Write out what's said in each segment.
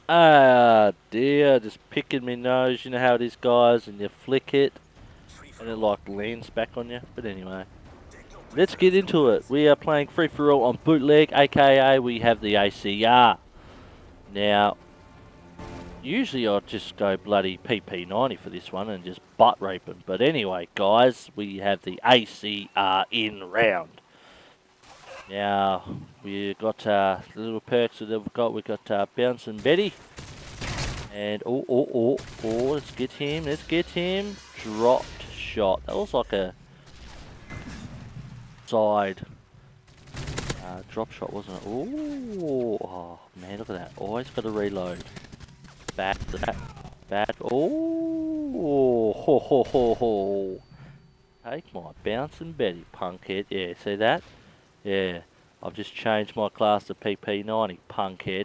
Ah, dear, just picking me nose. You know how it is, guys, and you flick it, and it like lands back on you. But anyway, let's get into it. We are playing free for all on bootleg, aka we have the ACR. Now, usually I'd just go bloody PP90 for this one and just butt rape them. But anyway, guys, we have the ACR in round. Now, we got the little perks that we've got. We've got Bouncing Betty. And, let's get him, let's get him. Dropped shot. That was like a side drop shot, wasn't it? Ooh, oh man, look at that. Always got to reload. Back, back. Oh, ho, ho, ho, ho. Take my Bouncing Betty, punkhead. Yeah, see that? Yeah, I've just changed my class to PP90, punkhead.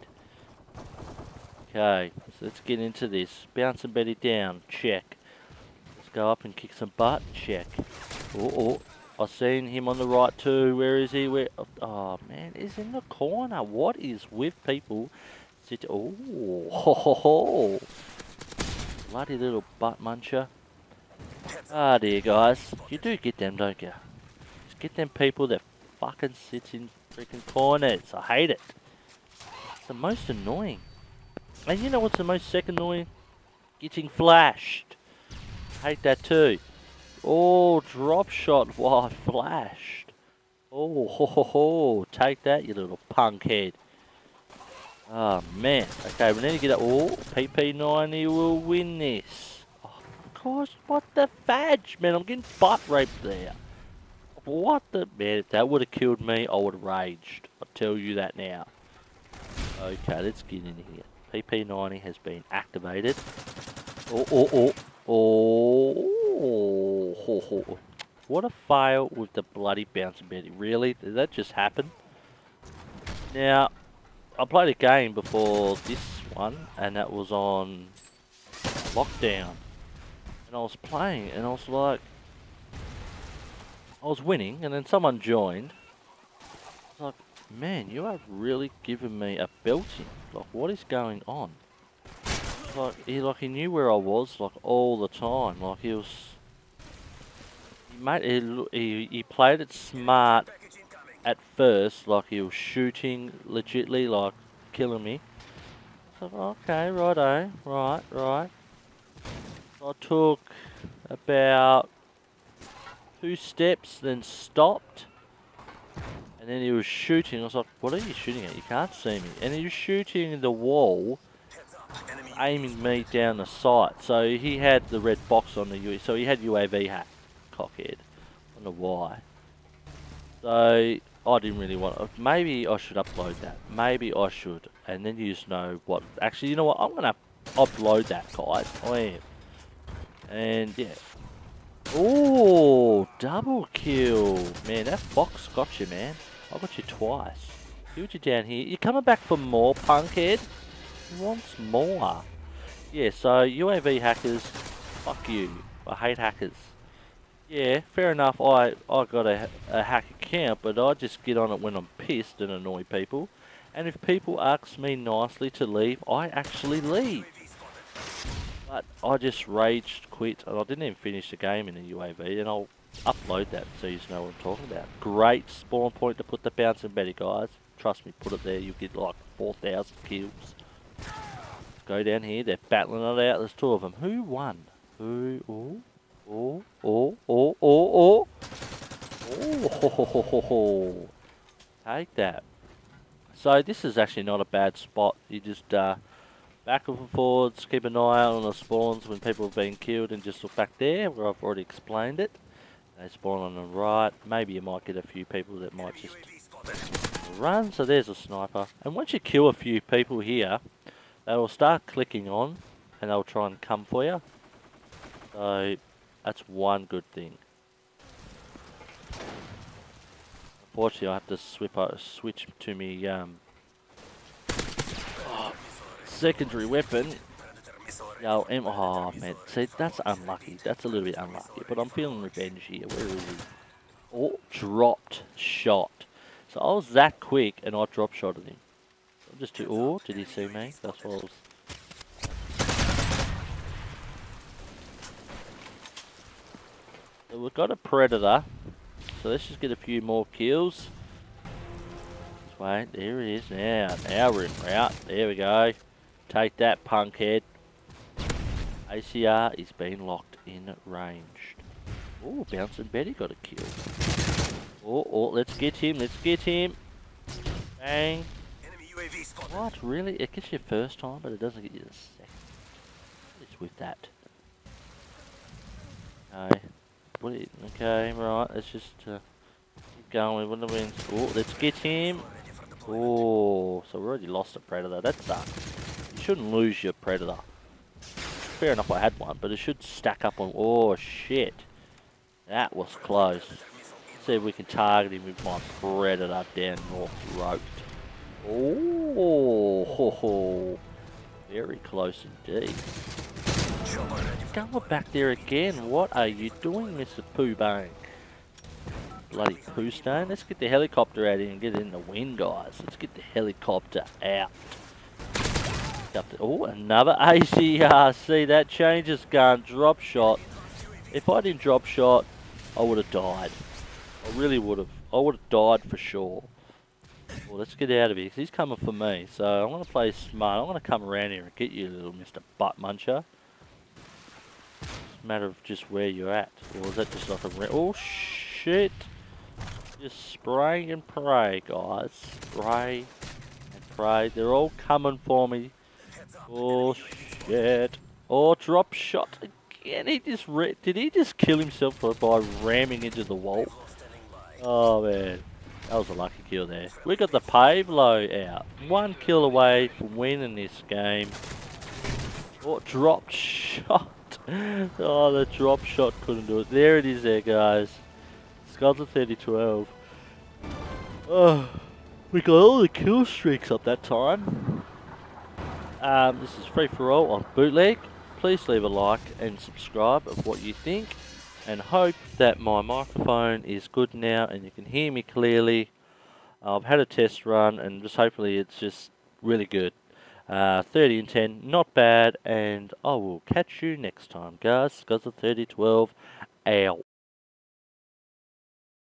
Okay, so let's get into this. Bouncing Betty down, check. Let's go up and kick some butt, check. Oh, I've seen him on the right too. Where is he? Where? Oh man, he's in the corner. What is with people? Oh, ho, ho, ho. Bloody little butt muncher. Ah, dear guys, you do get them, don't you? Just get them people that fucking sit in freaking corners. I hate it. It's the most annoying. And you know what's the most second annoying? Getting flashed. Hate that too. Oh, drop shot while flashed. Oh, ho, ho, ho. Take that, you little punk head. Oh, man. Okay, we need to get up. Oh, PP90 will win this. Oh, gosh, what the fudge, man. I'm getting butt raped there. What the... Man, if that would have killed me, I would have raged. I'll tell you that now. Okay, let's get in here. PP90 has been activated. Oh. What a fail with the bloody Bouncing Betty. Really? Did that just happen? Now, I played a game before this one, and that was on lockdown. And I was playing, and I was like... I was winning, and then someone joined. I was like, man, you are really giving me a belting. Like, what is going on? He knew where I was, like, all the time. Like, he was... He played it smart at first, like he was shooting legitly, like killing me. So, okay, righto, right. I took about 2 steps, then stopped. And then he was shooting. I was like, what are you shooting at? You can't see me. And he was shooting the wall, aiming me down the sight. So he had the red box on the UAV. So he had UAV hack, cockhead. I don't know why. So I didn't really want to. Maybe I should upload that. Maybe I should. And then you just know what. Actually, you know what? I'm going to upload that, guys. I am. And yeah. Oh, double kill. Man, that box got you, man. I got you twice. Killed you down here. You're coming back for more, punkhead? He wants more. Yeah, so UAV hackers, fuck you. I hate hackers. Yeah, fair enough, I got a hack account, but I just get on it when I'm pissed and annoy people. And if people ask me nicely to leave, I actually leave. But I just raged quit, and I didn't even finish the game in the UAV, and I'll upload that so you know what I'm talking about. Great spawn point to put the Bouncing Betty, guys. Trust me, put it there, you get like 4,000 kills. Let's go down here, they're battling it out, there's 2 of them. Who won? Who? Oh, take that. So this is actually not a bad spot. You just back and forwards, keep an eye out on the spawns when people have been killed, and just look back there where I've already explained it. They spawn on the right. Maybe you might get a few people that might just run. So there's a sniper. And once you kill a few people here, they will start clicking on, and they'll try and come for you. So that's one good thing. Unfortunately, I have to switch to me secondary weapon. Oh man, see, that's unlucky. That's a little bit unlucky, but I'm feeling revenge here. Where is he? Oh, dropped shot. So I was that quick, and I drop shotted him. I'm just too. Oh, did he see me? That's what I was we've got a Predator. So let's just get a few more kills. Wait, there it is now. Now we're in route. There we go. Take that, punkhead. ACR is being locked in ranged. Oh, Bouncing Betty got a kill. Oh, let's get him. Let's get him. Bang. What? Really? It gets you first time, but it doesn't get you the second. It's with that. Okay. Okay, right. Let's just keep going. What do we? Oh, let's get him. Oh, so we already lost a Predator. That sucks. You shouldn't lose your Predator. Fair enough, I had one, but it should stack up on. Oh shit, that was close. Let's see if we can target him with my Predator down North Road. Oh, very close indeed. Going back there again. What are you doing, Mr. Pooh Bang? Bloody Pooh Stone. Let's get the helicopter out here and get it in the wind, guys. Let's get the helicopter out. Oh, another ACR. See, that changes gun. Drop shot. If I didn't drop shot, I would have died. I really would have. I would have died for sure. Well, let's get out of here, because he's coming for me. So I'm going to play smart. I'm going to come around here and get you, little Mr. Butt Muncher. It's a matter of just where you're at. Or is that just like a... Oh, shit. Just spray and pray, guys. Spray and pray. They're all coming for me. Oh, shit. Oh, drop shot again. Did he just kill himself by ramming into the wall? Oh, man. That was a lucky kill there. We got the Pavlo out. 1 kill away from winning this game. Oh, drop shot. Oh, the drop shot couldn't do it. There it is there, guys. Skulls of 3012. Oh, we got all the kill streaks up that time. This is free for all on Bootleg. Please leave a like and subscribe of what you think, and hope that my microphone is good now and you can hear me clearly. I've had a test run and just hopefully it's just really good. 30 and 10, not bad, and I will catch you next time, guys. Skulls of 3012 out.